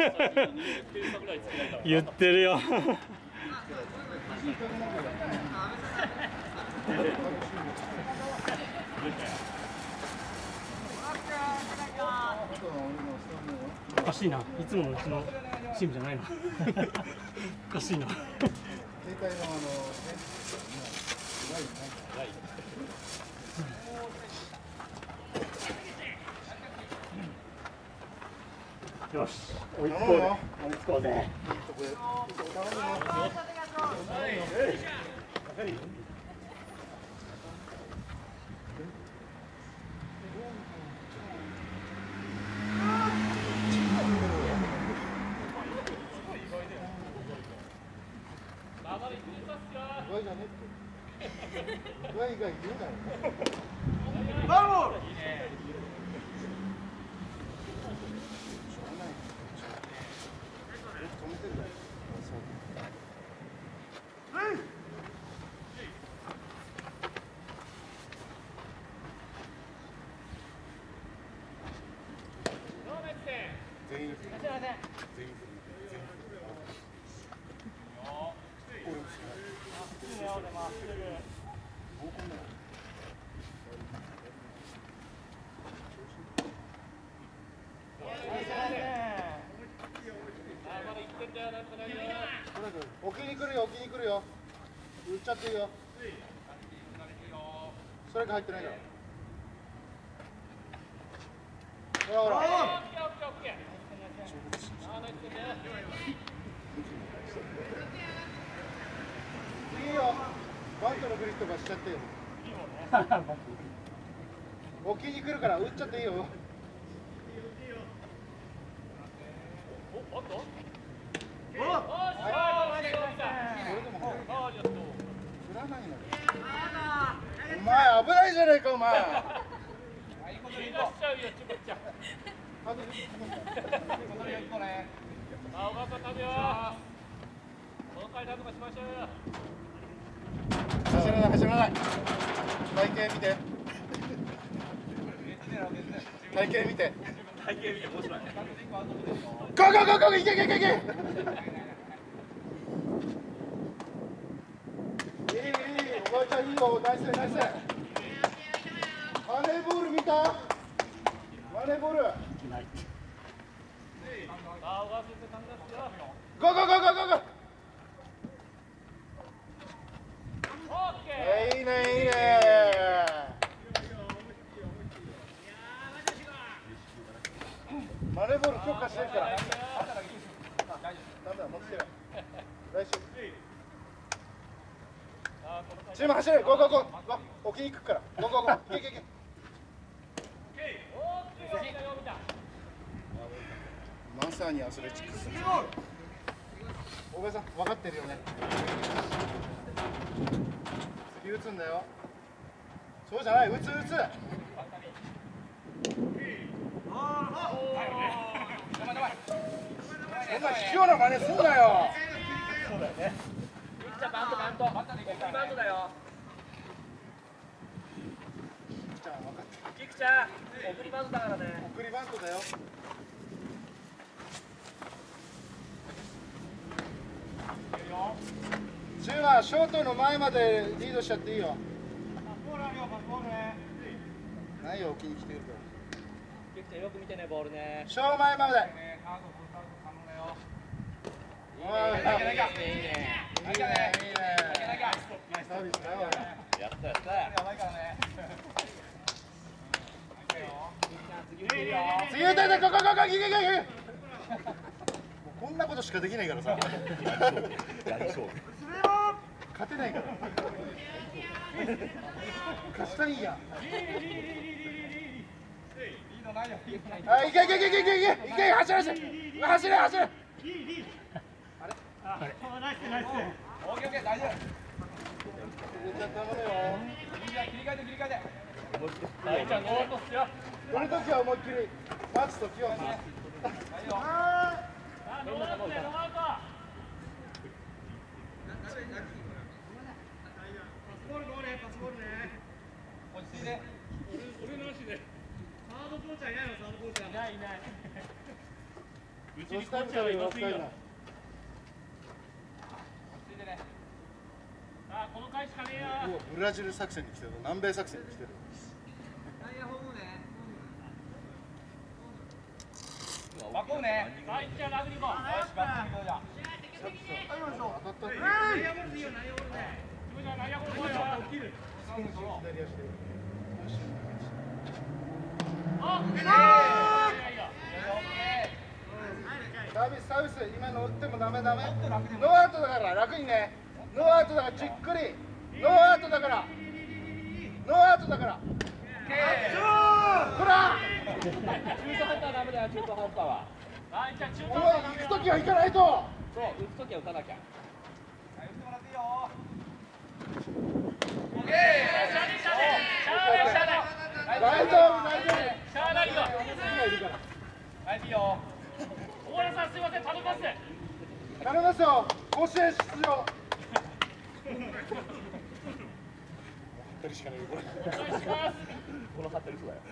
言ってるよ。おかしいな、いつものうちのチームじゃないな。おかしいな。よし、追いつこうぜ。追いつこうぜ。 置きに来るよ、置きに来るよ。打っちゃっていいよ。ストライク入ってないから。ほらほら。いいよ。バントのグリッドがしちゃってよ。置きに来るから打っちゃっていいよ。お前危ないじゃないかお前。走らない走らない。体型見て。体型見て。体型見て面白いね。ゴーゴーゴーゴー、いけいけいけいけ。いいいい、おばあちゃんいいよ、ナイスナイス。マネーボール見た？マネーボール。ゴーゴーゴーゴーゴーゴー。いいねいいね。マネーボール強化してるから。ダメだ、持ってる。来週。チーム走れ、ゴーゴーゴー。置きに行くから。ゴーゴーゴー。いけいけいけ。まさにアスレチックス。大林さん、分かってるよね。次打つんだよ。そうじゃない、打つ打つ。そんな卑怯な真似すんなよ。そうだよね。バントバント。バントだよ。キクちゃん、送りバントだからね。送りバントだよ。チューはショートの前までリードしちゃっていいよ。ないよ、置きに来てるから。キクちゃんよく見てね、ボールね。ショー前まで。いいね、いいね、いいね。サービスだよ。やったやった。やばいからね。次打てて、ここここ、いけいけいけ。こんなことしかできないからさ。勝てないから。勝ちたいんや。あ、いけいけいけいけいけいけいけ、走れ走れ走れ走れ。あれ？ナイスナイス。オッケーオッケー、大丈夫。切り替えて切り替えて。大ちゃんゴールドっすよ。この時は思いっきり待つ時は待つ。落ち着いて。俺の足で。サードコーチャーいないの、サードコーチャー。いないいない。打ちちにこっちは今すぎよ。あ、この回しかねえや。 もうブラジル作戦に来てる、南米作戦に来てる。 バコね。 はい、じゃあラグに行こう。 よし、バコに行こうじゃ。 当たった。 自分じゃ内野ゴロ来いよ。 左足で。サービス、今の打ってもダメ。ノーアウトだから楽にね。ノーアウトだからじっくり。ノーアウトだから。ほら。 中途半端はダメだよ、中途半端は。 はい、じゃあ中途お前行くときは行かないと。 そう、打つときは打たなきゃ。打ってもらっていいよ。オッケー。 大丈夫。 しゃあないよ。 はい、いいよ。 小原さん、すいません、頼みます。 頼みますよ。甲子園出場。一人しかないよこれ。 お願いします。 この張ってる人だよ。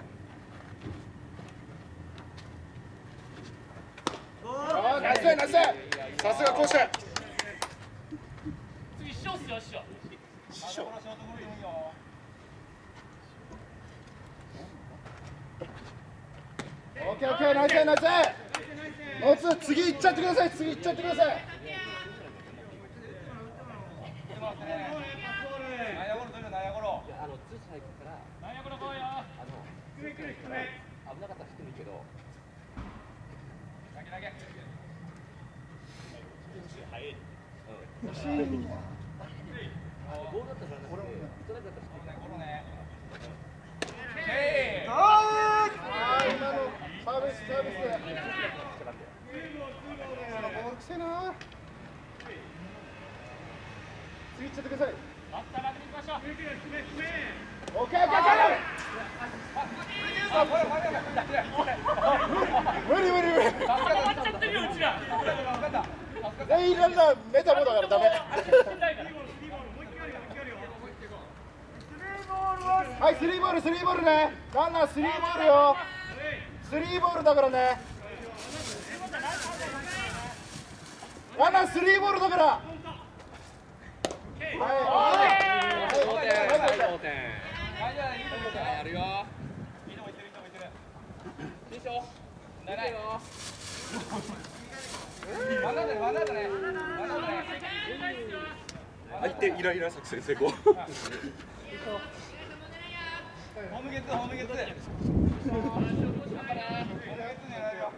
ナイス。さすが甲子園。 次、師匠っすよ、師匠。 師匠。オッケー、ナイス。ノーツ、次行っちゃってください。 内野ゴロ取れる、内野ゴロ。ツーストライクから、 内野ゴロ来いよ。 危なかったら知ってるけど。投げ。早い。ボールだったらなんだけど、ストライクだったら知ってる。ゴロね。 今のサービス。ボールくせえな。次行っちゃってください。 バッターラグに行きましょう。 オッケー。無理。 固まっちゃってるよ、うちら。 全員ランナーメタボだからダメ。はい、スリーボールね。ランナースリーボールよ。スリーボールだからね。ランナースリーボールだから。 同点。やるよ。いいとこ行ってる。いいでしょ。ないよ。ワンアウトね。 相手イライラ作戦成功。 ホームゲッツ。頑張れ。ホームゲッツ狙えるよ。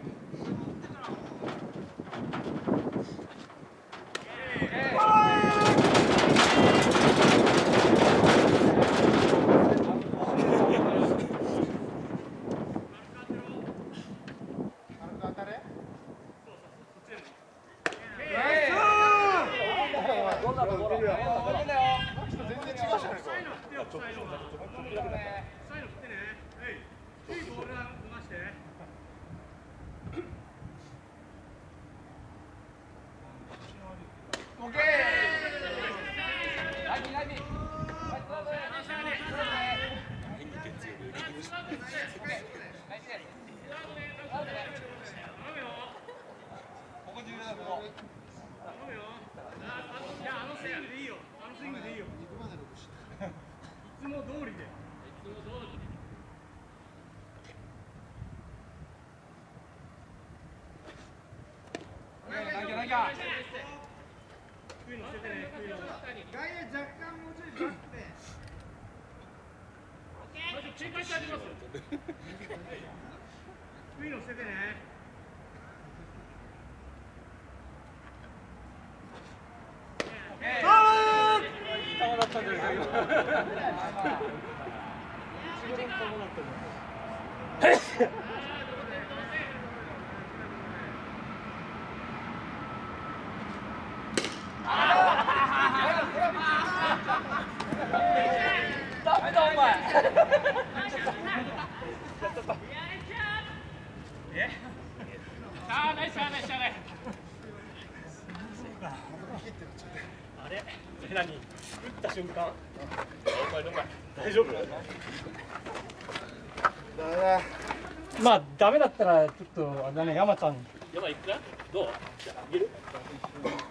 あれ、何？打った瞬間。大丈夫？まあダメだったらちょっとあれだね、山ちゃん山行くかどうじゃあいける